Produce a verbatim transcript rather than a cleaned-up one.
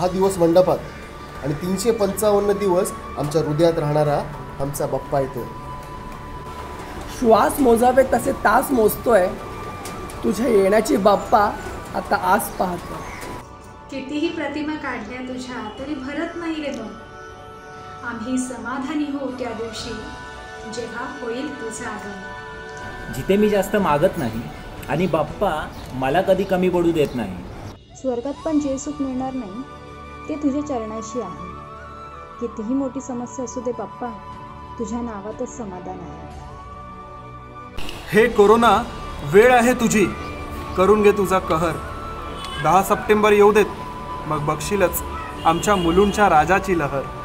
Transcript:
दहा दिवस मंडपात आणि तीनशे पंचावन्न दिवस आमच्या हृदयात राहणारा आमचा बाप्पा येतो. श्वास मोजावे तसे तास मोजतोय, तुझ्या येण्याची बाप्पा आता आस पाहतो. कितीही प्रतिमा काढल्या तुझ्या तरी भरत नाही रे मन. आम्ही समाधानी होऊ त्या दिवशी जेव्हा होईल तुझं आगमन. जिथे मी जास्त मागत नाही आणि बाप्पा मला कधी कमी पडू देत नाही. स्वर्गात पण जे सुख मिळणार नाही ते तुझ्या चरणाशी आहे. कितीही मोठी समस्या असू दे बाप्पा, तुझ्या नावातच समाधान आहे. हे कोरोना, वेळ आहे तुझी, करून घे तुझा कहर. दहा सप्टेंबर येऊ देत, मग बघशीलच आमच्या मुलुंडच्या राजाची लहर.